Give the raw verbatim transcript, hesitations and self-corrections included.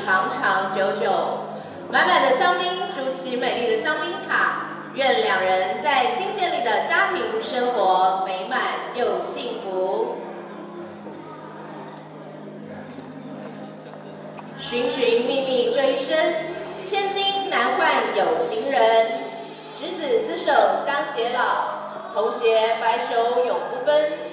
长长久久。满满的香槟筑起美丽的香槟塔，愿两人在新建立的家庭生活美满又幸福。寻寻觅觅这一生，千金难换有情人。执子之手相偕老，同携白首永不分。